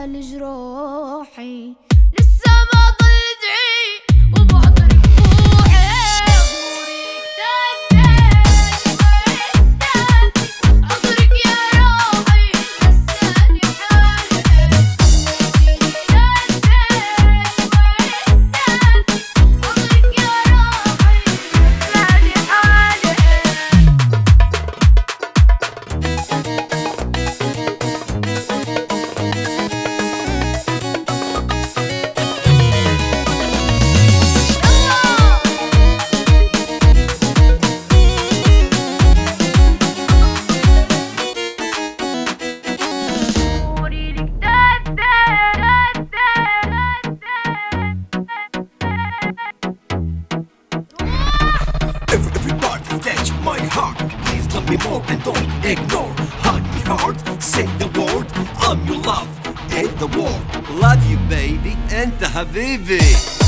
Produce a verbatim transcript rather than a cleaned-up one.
على جروحي، لسه ما ضل ادعي وبعطرك بوحي. عطرك يا روحي نساني حالي، عطرك يا روحي نساني حالي. Everybody touch my heart, please love me more and don't ignore. Hug me hard, say the word, I'm your love and the world. Love you baby, انت حبيبي.